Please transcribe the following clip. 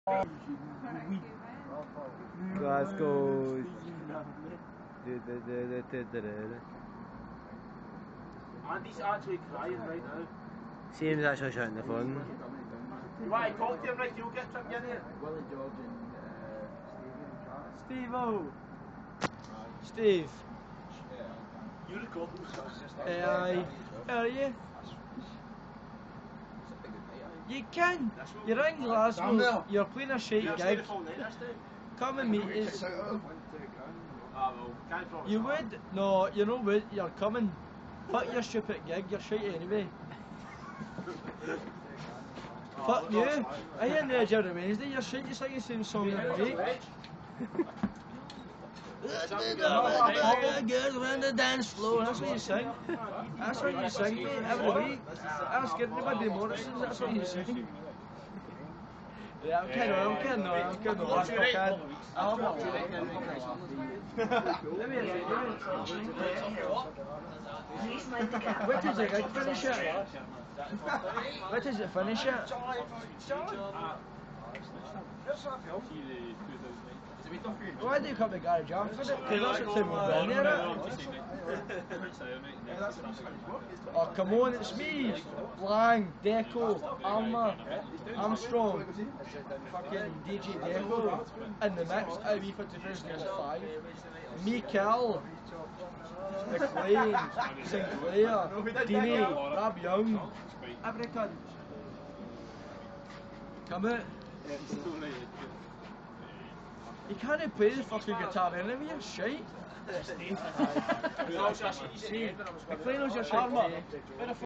Glasgow. Andy's actually crying right now. Seems actually shouting the phone. You want to talk to him, right? You'll get tripped in here. Willie George and Steve-o! Steve. You record yourself. Aye. How are you? You can. You're in Glasgow. You're playing a shite gig. Come and meet us. You would? No, you know what? You're coming. Fuck your stupid gig. You're shite anyway. Fuck you. I ain't there every Wednesday. You're shite. You sing the same song every week. Girls around the dance floor. That's what you sing. That's what you sing, mate, every week. Ask everybody Morrison's. That's what you sing. Yeah, I'm kidding on. Last fucking. I'll watch it. Let me What does it finish at? What does it finish at? Why do you come to garage after it? Because that's what time we've been there. Oh, come on, it's me. Lang, Deco, Alma, Armstrong, fucking DJ Deco in the mix. IB for 2005. Mikel, McLean, Sinclair, Dini, Rob Young, every cunt. Come out. You can't play the fucking guitar anyway, you're shite. McLean was your shite.